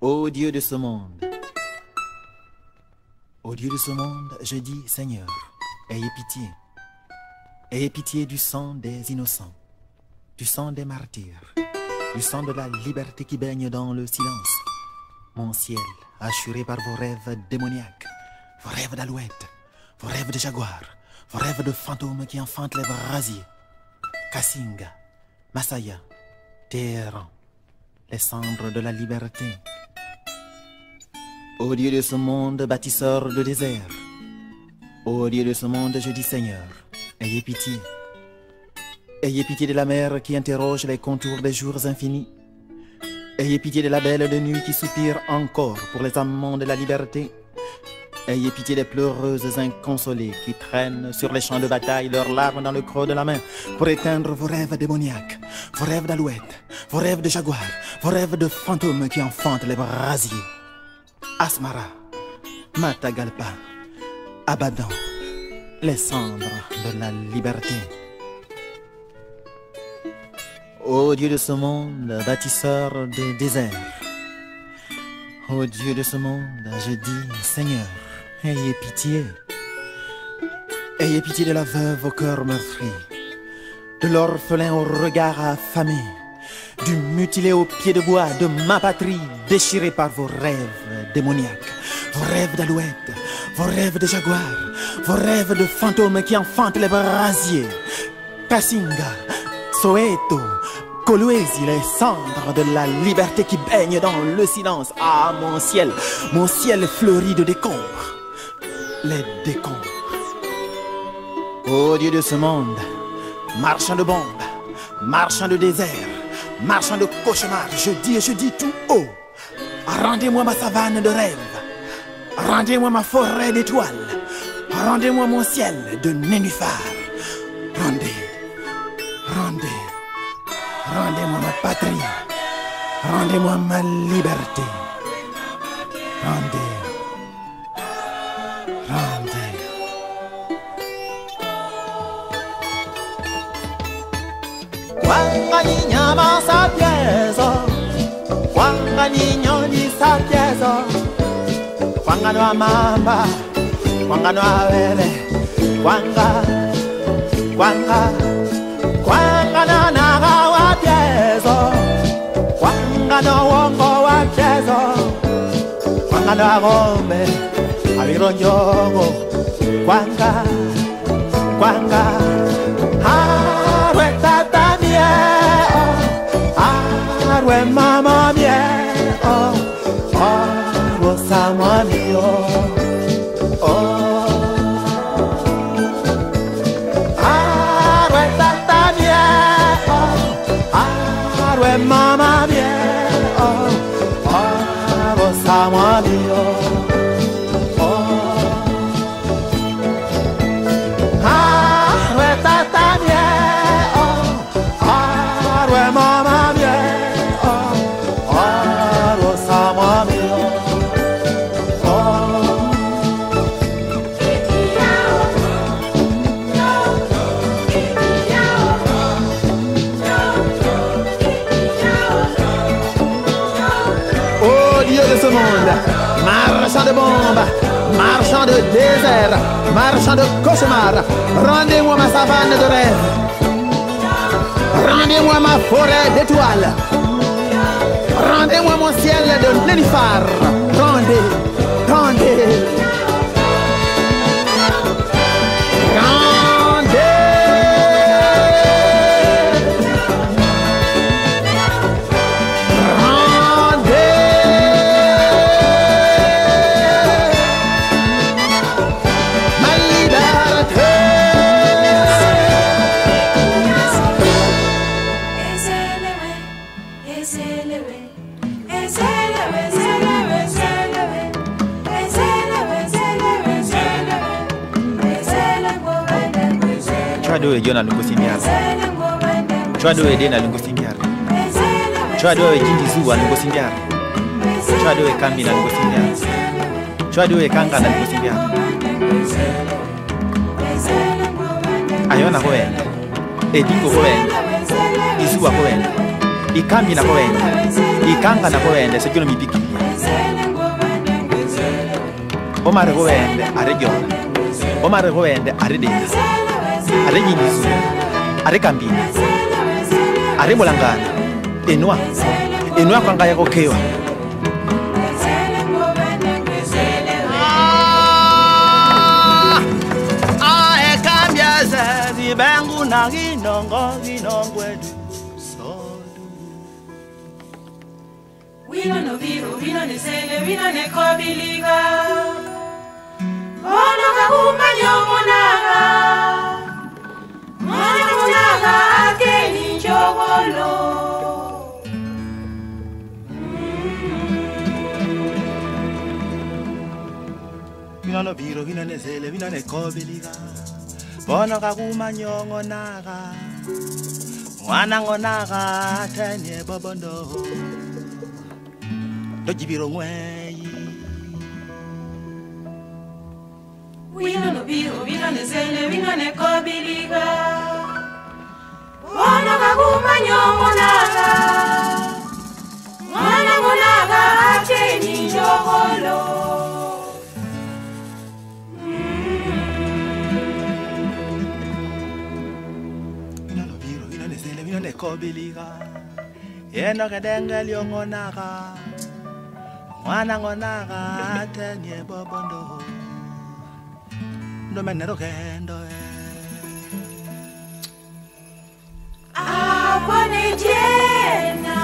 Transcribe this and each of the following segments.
Ô Dieu de ce monde, ô Dieu de ce monde, je dis, Seigneur, ayez pitié. Ayez pitié du sang des innocents, du sang des martyrs, du sang de la liberté qui baigne dans le silence. Mon ciel, assuré par vos rêves démoniaques, vos rêves d'alouettes, vos rêves de jaguars, vos rêves de fantômes qui enfantent les brasiers. Kassinga, Masaya, Téhéran, les cendres de la liberté. Ô Dieu de ce monde, bâtisseur de désert, ô Dieu de ce monde, je dis Seigneur, ayez pitié. Ayez pitié de la mer qui interroge les contours des jours infinis. Ayez pitié de la belle de nuit qui soupire encore pour les amants de la liberté. Ayez pitié des pleureuses inconsolées qui traînent sur les champs de bataille leurs larmes dans le creux de la main pour éteindre vos rêves démoniaques, vos rêves d'alouettes, vos rêves de jaguars, vos rêves de fantômes qui enfantent les brasiers. Asmara, Matagalpa, Abadan, les cendres de la liberté. Ô Dieu de ce monde, bâtisseur de désert, ô Dieu de ce monde, je dis, Seigneur, ayez pitié. Ayez pitié de la veuve au cœur meurtri, de l'orphelin au regard affamé, du mutilé au pied de bois de ma patrie, déchiré par vos rêves démoniaques, vos rêves d'alouettes, vos rêves de jaguars, vos rêves de fantômes qui enfantent les brasiers. Kassinga, Soweto, Kolwezi, les cendres de la liberté qui baignent dans le silence. Ah, mon ciel fleuri de décombres, les décombres. Ô Dieu de ce monde, marchand de bombes, marchand de désert, marchand de cauchemars, je dis tout haut, rendez-moi ma savane de rêve, rendez-moi ma forêt d'étoiles, rendez-moi mon ciel de nénuphars, rendez-moi ma patrie, rendez-moi ma liberté, rendez. Wangani nyama sapiezo, wangani nyoni sapiezo, wangano amamba, wangano awele, wangano naga wapiezo, wangano wongo wapiezo, wangano agombe, avironjogo, wanga, harwe tata mie, harwe mama mie, harwe sama mio, harwe tata mie, harwe mama mie, harwe sama mio. Ce monde, marchand de bombes, marchand de désert, marchand de cauchemars, rendez-moi ma savane de rêve, rendez-moi ma forêt d'étoiles, rendez-moi mon ciel de nénuphars, rendez. Chwado ejona lungosimiara, chwado edena lungosimiara, chwado ejindizuwa lungosimiara, chwado ekambi na lungosimiara, chwado ekanga na lungosimiara. Ayona hoenda, edingo hoenda, izuwa hoenda, ikambi na hoenda, ikanga na hoenda, sejono mipiki. Omar Rowende, Aregion, Omar Rowende, Aredina, Areginis, Arecambina, Arebolangana, Enoi Kangaya Rokewa. Bangu na ginongo ginongwedu sodu. Wino no vivo, wino ne sele, wino ne kobiliga. Ono kakuma nyomonaga. Mwana munaga akeni njogolo. Wino no vivo, wino ne sele, wino ne kobiliga. Bono kakuma nyongonaga. Mwana ngonaga tenye bobondo. Dojibiro ngweyi. Wino no vivo, wino ne sele, wino ne kobiliga. Bono kakuma nyongonaga. Mwana ngonaga akeni njogolo. Kobiliga yena kadengel yongonaga mwana ngonaga tenye bobondo ndo menero kendo Apone jena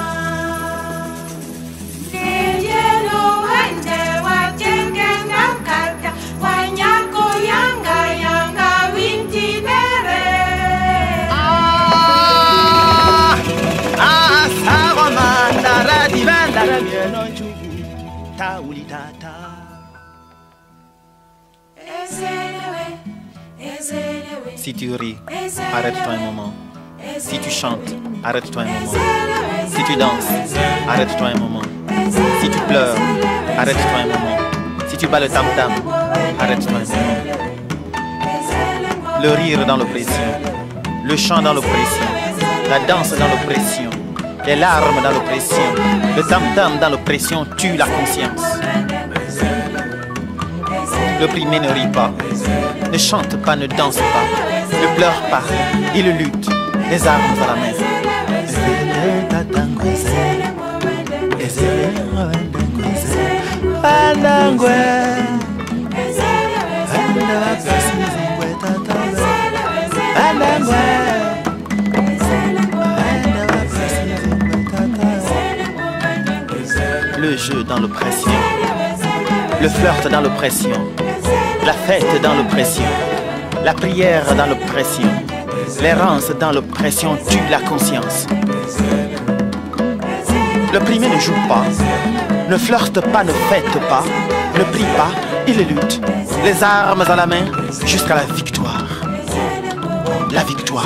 nejeno wende wajengenga kata wanyako yanga winti bere. Si tu ris, arrête-toi un moment. Si tu chantes, arrête-toi un moment. Si tu danses, arrête-toi un moment. Si tu pleures, arrête-toi un moment. Si tu bats le tam-tam, arrête-toi un moment. Le rire dans l'oppression, le chant dans l'oppression, la danse dans l'oppression, les larmes dans l'oppression, le tam-tam dans l'oppression tue la conscience. L'opprimé ne rit pas, ne chante pas, ne danse pas, ne pleure pas, il lutte, les armes à la main. Le jeu dans l'oppression, le flirt dans l'oppression, la fête dans l'oppression, la prière dans l'oppression, l'errance dans l'oppression tue la conscience. L'opprimé ne joue pas, ne flirte pas, ne fête pas, ne prie pas, il lutte, les armes à la main jusqu'à la victoire. La victoire.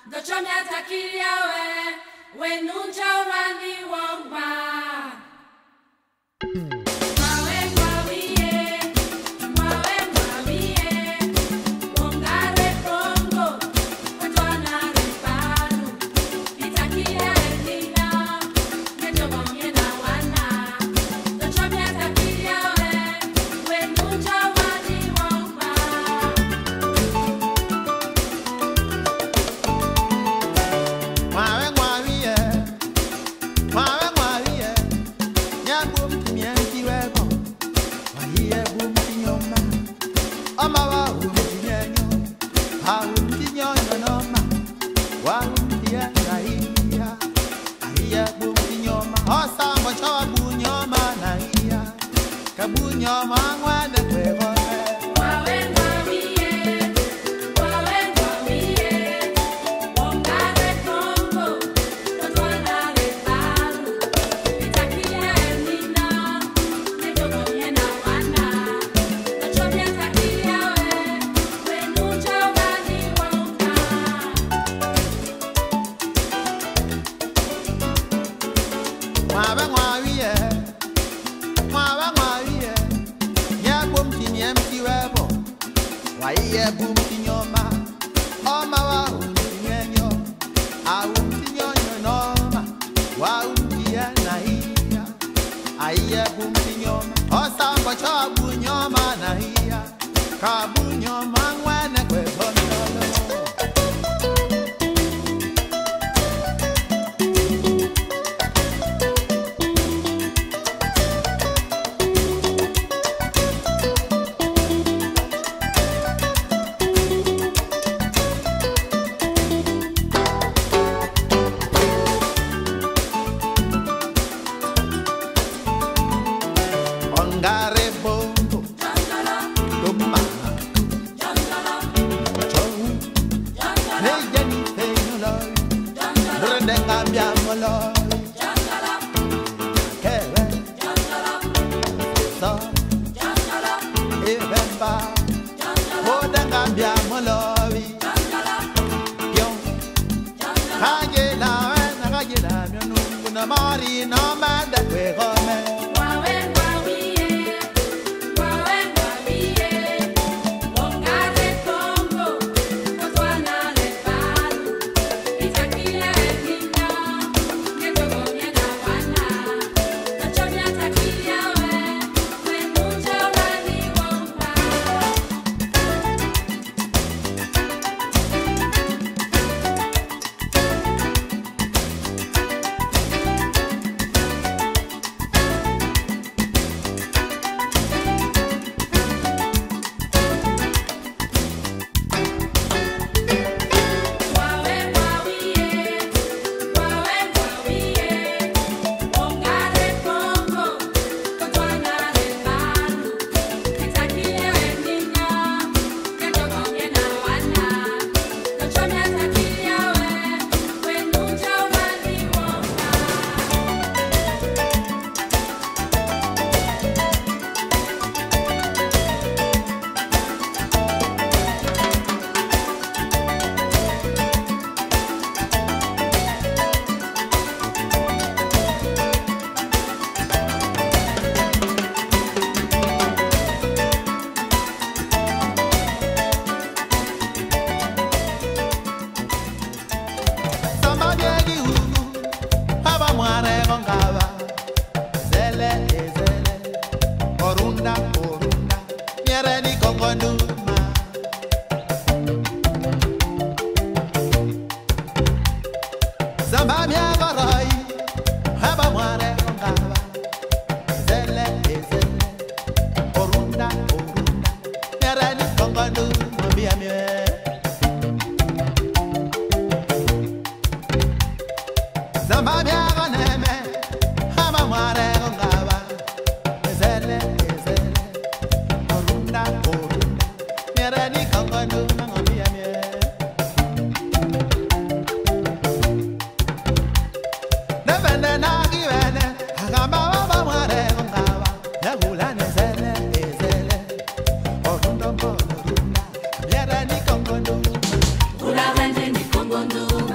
Ula vende ni kongondo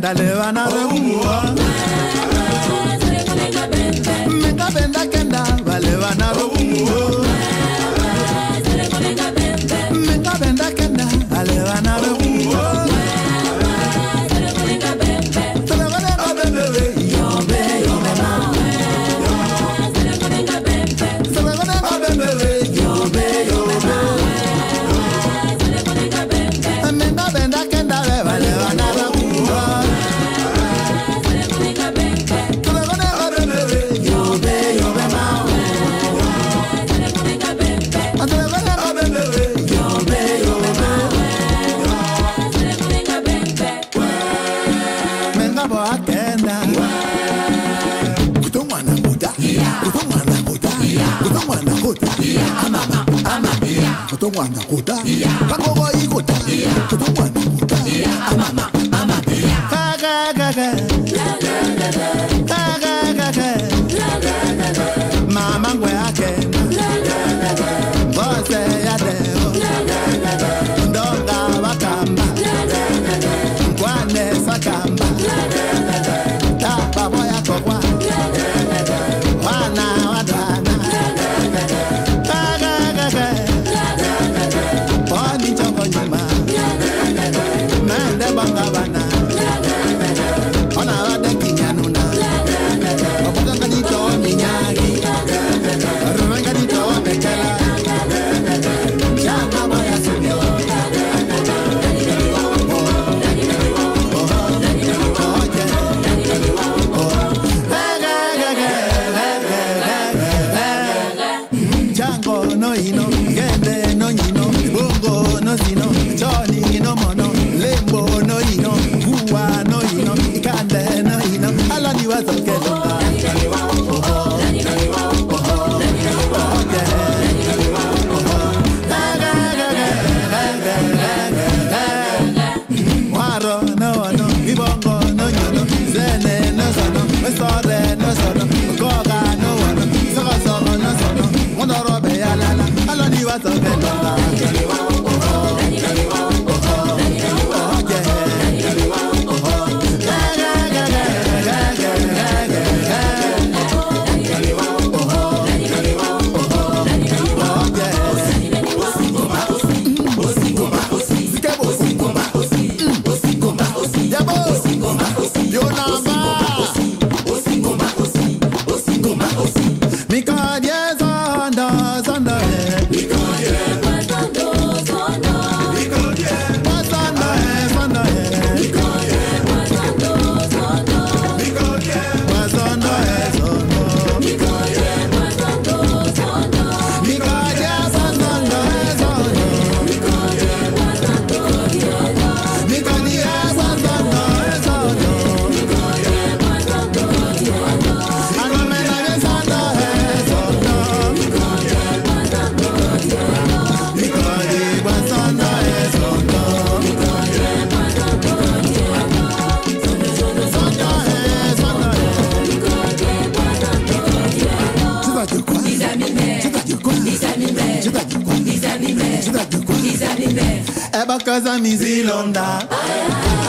Eba kaza mizilonda